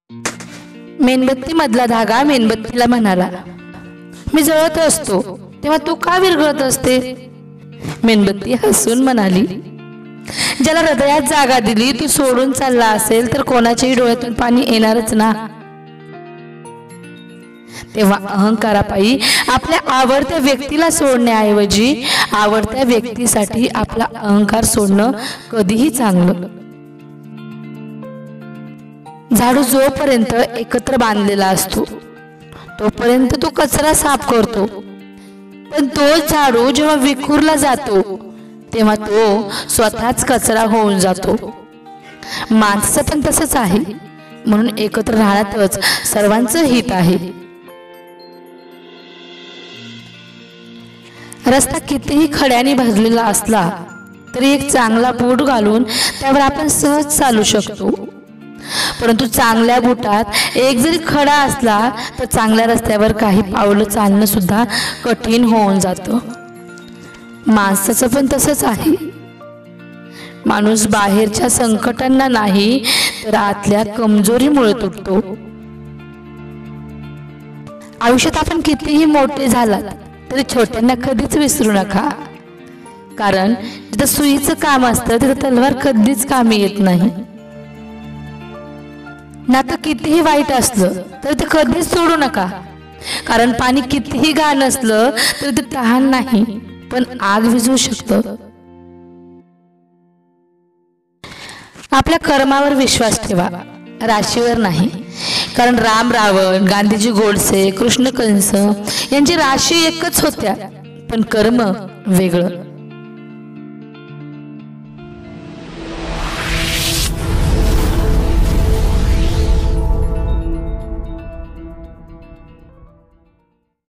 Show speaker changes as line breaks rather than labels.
मेणबत्ती मधला धागा मेणबत्तीला म्हणाला, मी जळत असतो तेव्हा तू का विरघळत असते? मेणबत्ती हसून म्हणाली, ज्याला हृदयात जागा दिली तू सोडून चालला असेल तर कोणाच्याही डोळ्यातून पाणी येणारच ना. तेव्हा अहंकारापायी आपल्या आवडत्या व्यक्तीला सोडण्याऐवजी आवडत्या व्यक्तीसाठी आपला अहंकार सोडणं कधीही चांगलं. झाडू जोपर्यंत एकत्र बांधलेला असतो तोपर्यंत तो कचरा साफ करतो, पण तोच झाडू जेव्हा विखुरला जातो तेव्हा तो स्वतःच कचरा होऊन जातो. माणसाचं पण तसंच आहे, म्हणून एकत्र राहण्यातच सर्वांचं हित आहे. रस्ता कितीही खड्याने भरलेला असला तरी एक चांगला बूट घालून त्यावर आपण सहज चालू शकतो, परंतु चांगल्या बुटात एक जरी खडा असला तर चांगल्या रस्त्यावर काही पावलं चालणं सुद्धा कठीण होऊन जातं. माणसाचं पण तसंच आहे. माणूस बाहेरच्या संकटांना नाही तर आतल्या कमजोरीमुळे तुटतो. आयुष्यात आपण कितीही मोठे झालात तरी छोट्यांना कधीच विसरू नका, कारण जिथं सुईचं काम असतं तिथं तलवार कधीच कामी येत नाही. नातं कितीही वाईट असलं तर ते कधीच सोडू नका, कारण पाणी कितीही घाण असलं तर ते तहान नाही पण आग विझवू शकतं. आपल्या कर्मावर विश्वास ठेवा, राशीवर नाही, कारण राम रावण, गांधीजी गोडसे, कृष्ण कंस यांची राशी एकच होत्या पण कर्म वेगळं.